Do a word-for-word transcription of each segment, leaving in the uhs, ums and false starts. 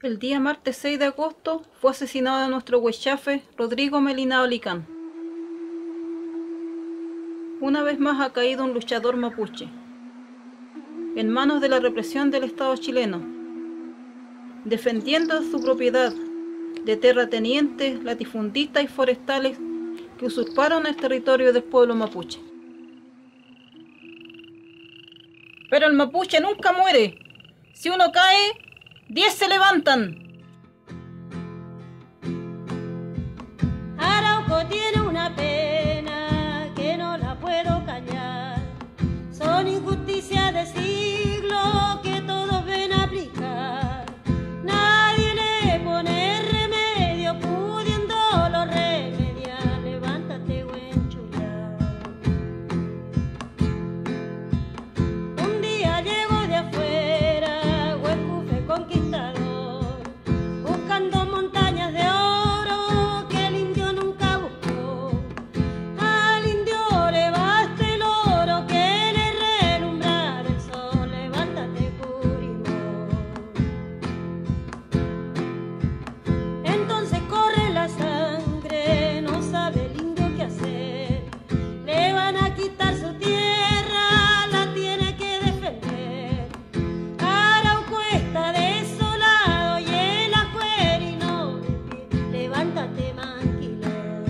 El día martes seis de agosto fue asesinado nuestro huaychafe Rodrigo Melinao Licán. Una vez más ha caído un luchador mapuche, en manos de la represión del Estado chileno, defendiendo su propiedad de terratenientes, latifundistas y forestales que usurparon el territorio del pueblo mapuche. Pero el mapuche nunca muere. Si uno cae, diez se levantan. Arauco tiene una pena que no la puedo callar. Son injusticias de siglo que todos ven aplicar. Nadie le pone remedio, pudiéndolo remediar. Levántate, buen chulá. Un día llegó de afuera, Huescufe conquistador, buscando montañas de oro que el indio nunca buscó. Al indio le basta el oro que le relumbrar el sol. Levántate, Purimor. Entonces corre la sangre, no sabe el indio qué hacer. Le van a quitar su tierra, la tiene que defender. Arauco está desolado y el ajuerino de pie. Levántate, Manquiler.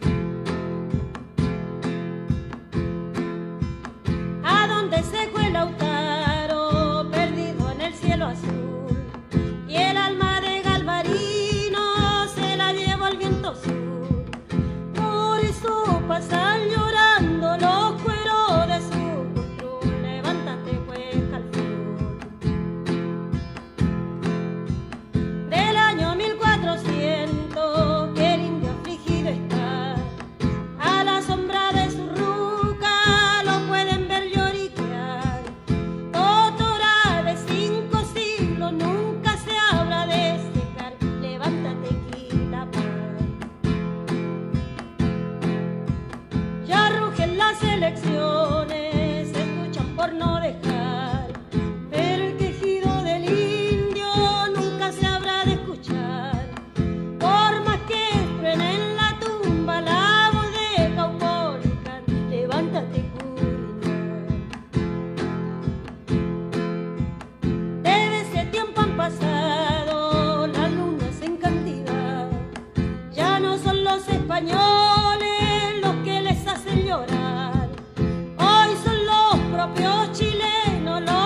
¿A dónde se fue Lautaro, perdido en el cielo azul? Y el alma de Galvarino se la llevó al viento sur. Por eso pasan llorando los cueros de su control. Levántate, pues, Calfur. Del año mil cuatrocientos que el indio afligido está, a la sombra de su ruca lo pueden ver lloriquear. Totora de cinco siglos nunca se habla de secar. Levántate, Quilapán. Ya rugen las elecciones, se escuchan por no dejar, pero el quejido del indio nunca se habrá de escuchar. Por más que truene en la tumba la voz de Caupolicán. Levántate, Curiñán. Desde ese tiempo han pasado las lunas en cantidad. Ya no son los españoles los que les hacen llorar. Hoy son los propios chilenos los